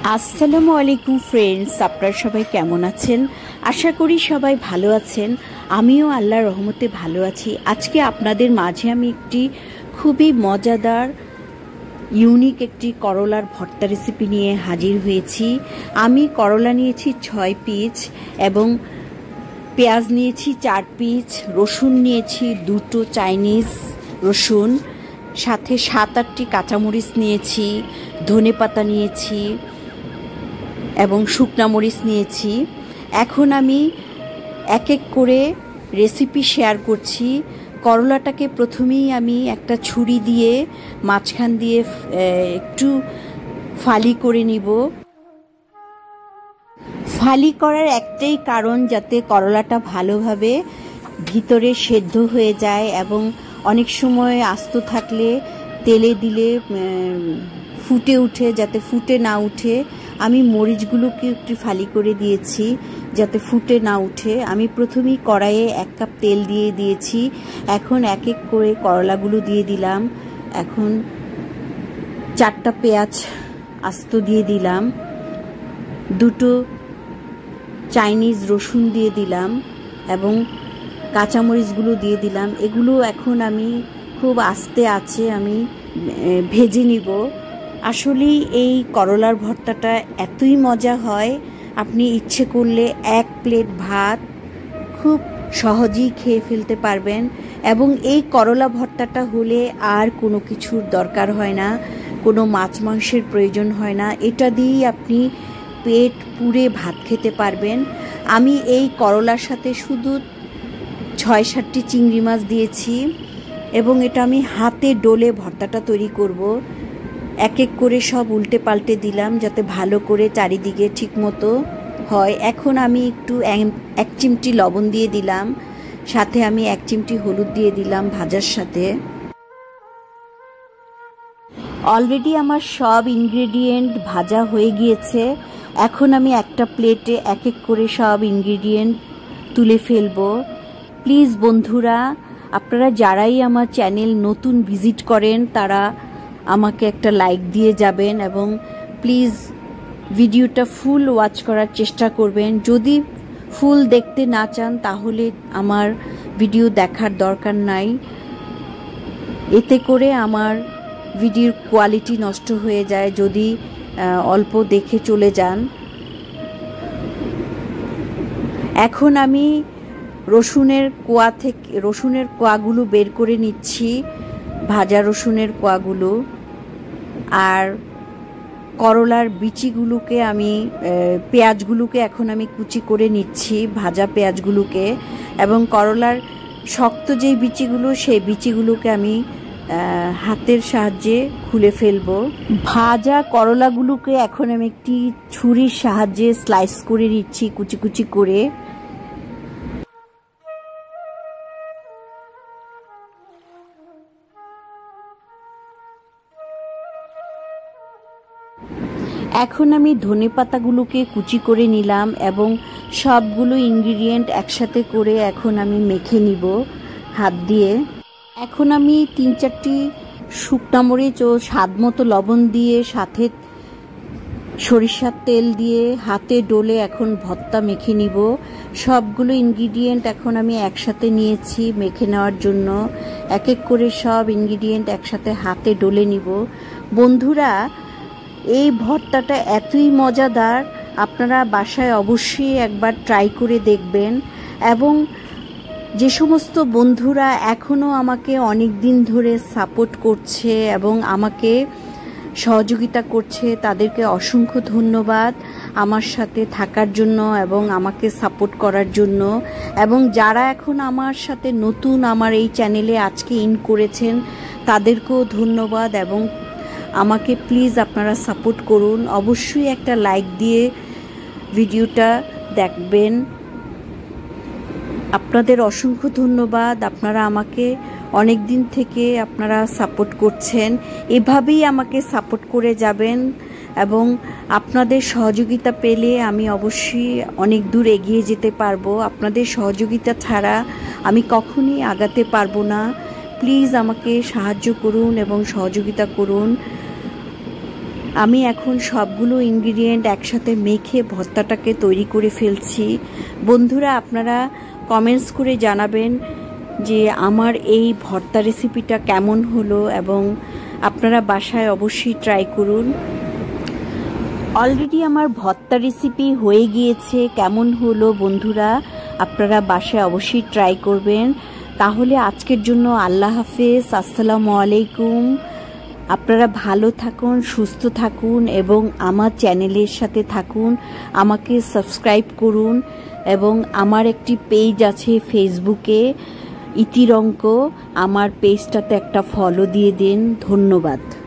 আসসালামু আলাইকুম ফ্রেন্ডস, আপনারা সবাই কেমন আছেন? আশা করি সবাই ভালো আছেন। আমিও আল্লাহর রহমতে ভালো আছি। আজকে আপনাদের মাঝে আমি একটি খুবই মজাদার ইউনিক একটি করলার ভর্তা রেসিপি নিয়ে হাজির হয়েছি। আমি করলা নিয়েছি 6 পিস এবং পেঁয়াজ নিয়েছি 4 পিস, রসুন নিয়েছি 2টো চাইনিজ রসুন, সাথে 7-8টি কাঁচামরিচ নিয়েছি, ধনেপাতা নিয়েছি এবং শুকনা মরিচ নিয়েছি। এখন আমি এক এক করে রেসিপি শেয়ার করছি। করলাটাকে প্রথমেই আমি একটা ছুরি দিয়ে মাঝখান দিয়ে একটু ফালি করে নিব। ফালি করার একটাই কারণ, যাতে করলাটা ভালোভাবে ভিতরে সেদ্ধ হয়ে যায় এবং অনেক সময় আস্ত থাকলে তেলে দিলে ফুটে উঠে, যাতে ফুটে না উঠে। আমি মরিচগুলোকে একটু ফালি করে দিয়েছি যাতে ফুটে না উঠে। আমি প্রথমেই কড়াইয়ে 1 কাপ তেল দিয়ে দিয়েছি। এখন এক এক করে করলাগুলো দিয়ে দিলাম। এখন 4টা পেঁয়াজ আস্ত দিয়ে দিলাম, 2টো চাইনিজ রসুন দিয়ে দিলাম এবং কাঁচামরিচগুলো দিয়ে দিলাম। এগুলো এখন আমি খুব আস্তে আছে আমি ভেজে নিব। আসলেই এই করলার ভর্তাটা এতই মজা হয়, আপনি ইচ্ছে করলে 1 প্লেট ভাত খুব সহজেই খেয়ে ফেলতে পারবেন। এবং এই করলা ভর্তাটা হলে আর কোনো কিছুর দরকার হয় না, কোনো মাছ মাংসের প্রয়োজন হয় না। এটা দিয়েই আপনি পেট পুরে ভাত খেতে পারবেন। আমি এই করলার সাথে শুধু 6-7টি চিংড়ি মাছ দিয়েছি এবং এটা আমি হাতে ডলে ভর্তাটা তৈরি করব। এক এক করে সব উল্টে পাল্টে দিলাম যাতে ভালো করে চারিদিকে ঠিক মতো হয়। এখন আমি একটু 1 চিমটি লবণ দিয়ে দিলাম, সাথে আমি 1 চিমটি হলুদ দিয়ে দিলাম ভাজার সাথে। অলরেডি আমার সব ইনগ্রেডিয়েন্ট ভাজা হয়ে গিয়েছে। এখন আমি একটা প্লেটে এক এক করে সব ইনগ্রেডিয়েন্ট তুলে ফেলবো। প্লিজ বন্ধুরা, আপনারা যারাই আমার চ্যানেল নতুন ভিজিট করেন তারা আমাকে একটা লাইক দিয়ে যাবেন এবং প্লিজ ভিডিওটা ফুল ওয়াচ করার চেষ্টা করবেন। যদি ফুল দেখতে না চান তাহলে আমার ভিডিও দেখার দরকার নাই। এতে করে আমার ভিডিওর কোয়ালিটি নষ্ট হয়ে যায় যদি অল্প দেখে চলে যান। এখন আমি রসুনের কোয়াগুলো বের করে নিচ্ছি, ভাজা রসুনের কোয়াগুলো। আর করলার বিচিগুলোকে আমি পেঁয়াজগুলোকে এখন আমি কুচি করে নিচ্ছি, ভাজা পেঁয়াজগুলোকে। এবং করলার শক্ত যেই বিচিগুলো সেই বিচিগুলোকে আমি হাতের সাহায্যে খুলে ফেলবো। ভাজা করলাগুলোকে এখন আমি একটি ছুরির সাহায্যে স্লাইস করে নিচ্ছি কুচি কুচি করে। এখন আমি ধনেপাতাগুলোকে কুচি করে নিলাম এবং সবগুলো ইনগ্রিডিয়েন্ট একসাথে করে এখন আমি মেখে নিব হাত দিয়ে। এখন আমি 3-4টি শুকনা মরিচ ও স্বাদ মতো লবণ দিয়ে সাথে সরিষার তেল দিয়ে হাতে ডলে এখন ভর্তা মেখে নিব। সবগুলো ইনগ্রিডিয়েন্ট এখন আমি একসাথে নিয়েছি মেখে নেওয়ার জন্য। এক এক করে সব ইনগ্রিডিয়েন্ট একসাথে হাতে ডলে নিব। বন্ধুরা, এই ভর্তাটা এতই মজাদার, আপনারা বাসায় অবশ্যই একবার ট্রাই করে দেখবেন। এবং যে সমস্ত বন্ধুরা এখনও আমাকে অনেক দিন ধরে সাপোর্ট করছে এবং আমাকে সহযোগিতা করছে, তাদেরকে অসংখ্য ধন্যবাদ আমার সাথে থাকার জন্য এবং আমাকে সাপোর্ট করার জন্য। এবং যারা এখন আমার সাথে নতুন আমার এই চ্যানেলে আজকে ইন করেছেন তাদেরকেও ধন্যবাদ। এবং আমাকে প্লিজ আপনারা সাপোর্ট করুন, অবশ্যই একটা লাইক দিয়ে ভিডিওটা দেখবেন। আপনাদের অসংখ্য ধন্যবাদ। আপনারা আমাকে অনেক দিন থেকে আপনারা সাপোর্ট করছেন, এভাবেই আমাকে সাপোর্ট করে যাবেন। এবং আপনাদের সহযোগিতা পেলে আমি অবশ্যই অনেক দূর এগিয়ে যেতে পারবো। আপনাদের সহযোগিতা ছাড়া আমি কখনোই আগাতে পারবো না। প্লিজ আমাকে সাহায্য করুন এবং সহযোগিতা করুন। আমি এখন সবগুলো ইনগ্রিডিয়েন্ট একসাথে মেখে ভর্তাটাকে তৈরি করে ফেলছি। বন্ধুরা, আপনারা কমেন্টস করে জানাবেন যে আমার এই ভর্তা রেসিপিটা কেমন হলো, এবং আপনারা বাসায় অবশ্যই ট্রাই করুন। অলরেডি আমার ভর্তা রেসিপি হয়ে গিয়েছে। কেমন হলো বন্ধুরা, আপনারা বাসায় অবশ্যই ট্রাই করবেন। তাহলে আজকের জন্য আল্লাহ হাফেজ, আসসালামু আলাইকুম। আপনারা ভালো থাকুন, সুস্থ থাকুন এবং আমার চ্যানেলের সাথে থাকুন। আমাকে সাবস্ক্রাইব করুন এবং আমার একটি পেজ আছে ফেসবুকে, ইতিরঙ্ক, আমার পেজটাতে একটা ফলো দিয়ে দিন। ধন্যবাদ।